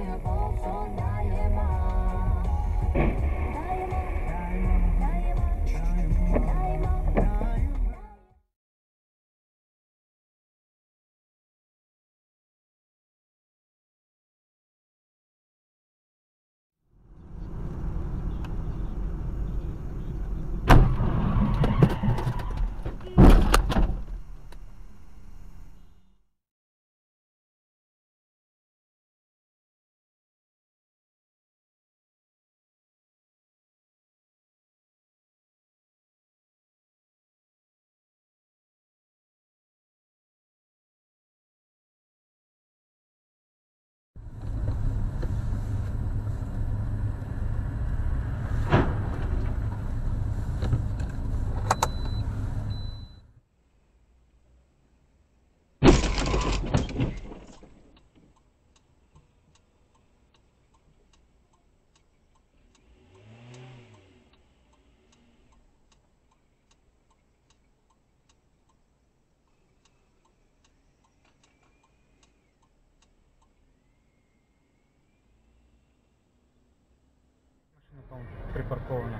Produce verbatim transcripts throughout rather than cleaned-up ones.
Припарковано.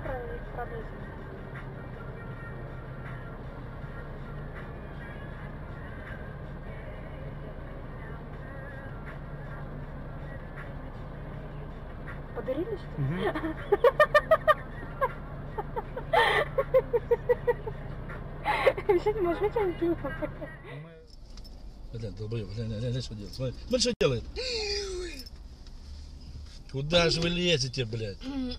Подарили что ли? Вообще, может быть, он пил? Блин, долбоёб, блин, блин, что делает? Смотри, смотри, что делает. Куда же вы лезете, блядь?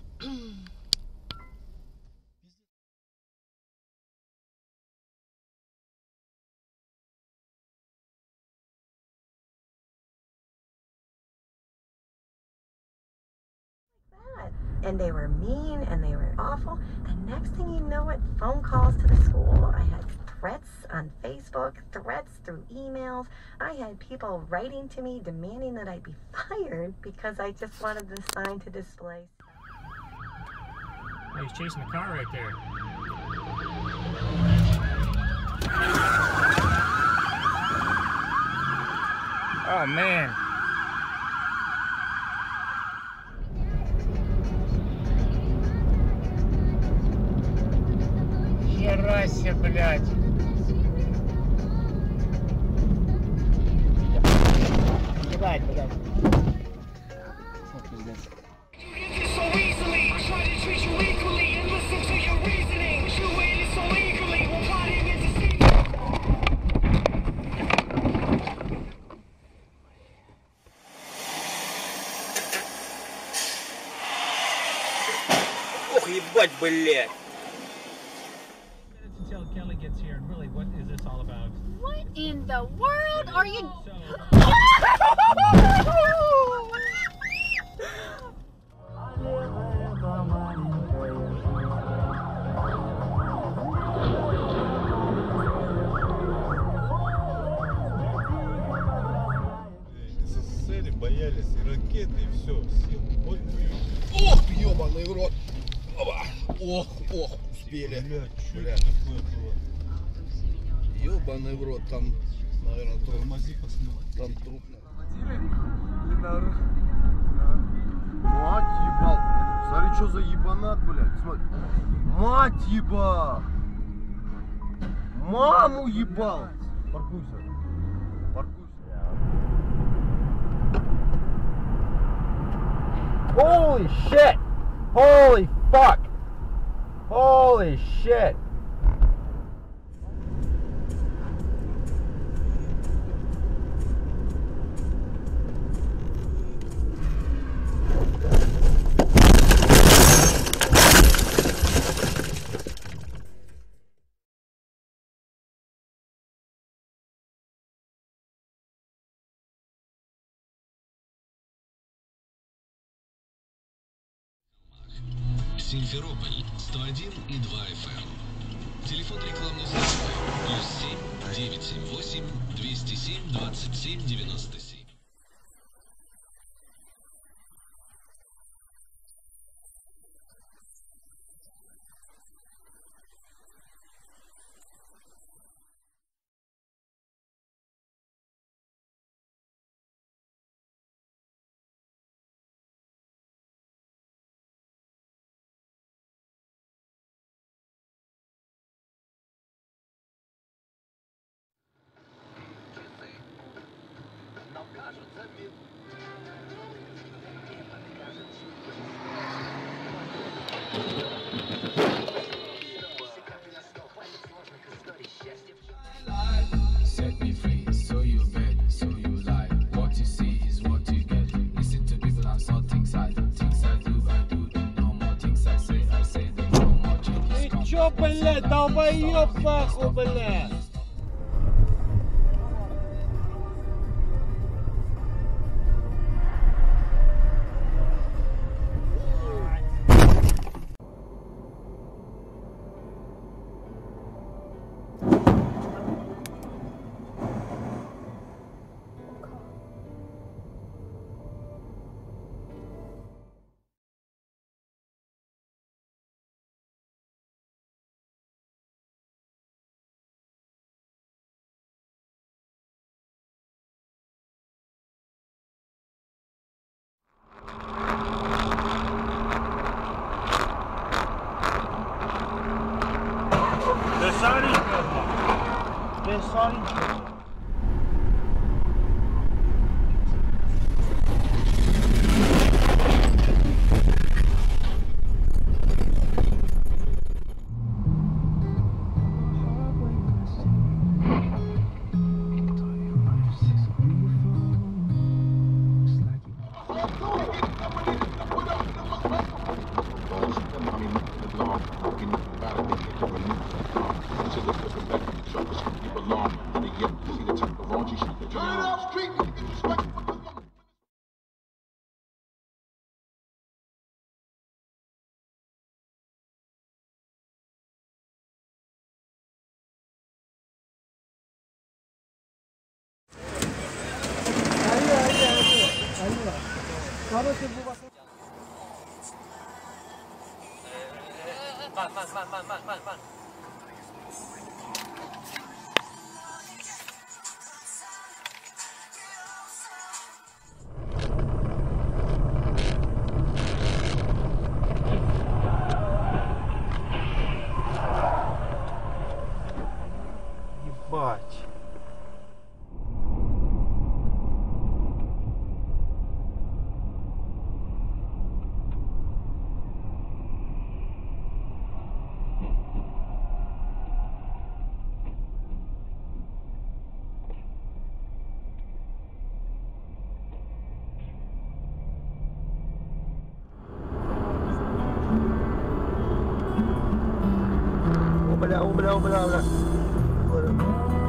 And they were mean and they were awful. The next thing you know it, phone calls to the school. I had threats on Facebook, threats through emails. I had people writing to me demanding that I be fired because I just wanted the sign to display. Oh, he's chasing a car right there. Oh man. Херася, блядь. Ебать, блядь. Ох, ебать, блядь. Until Kelly gets here, and really, what is this all about? What in the world are you? СССР боялись и ракеты, и все. Ой, Ох ты, ебаный в рот. Ох, ох, успели. Бля, что Бля. это такое было? Ебаный в рот, там, наверное, труп. Тормози, пацаны. Там труп. Мать ебал. Смотри, что за ебанат, блядь. Смотри. Мать ебал. Маму ебал. Паркуйся. Паркуйся. Holy shit! Holy fuck! Holy shit! Симферополь сто один и два эф эм. Телефон рекламной службы плюс семь девятьсот семьдесят восемь двести семь двадцать семь девяносто семь. блядь, долбоёб нахуй, блядь. Ебать. Бля, бля, бля, бля.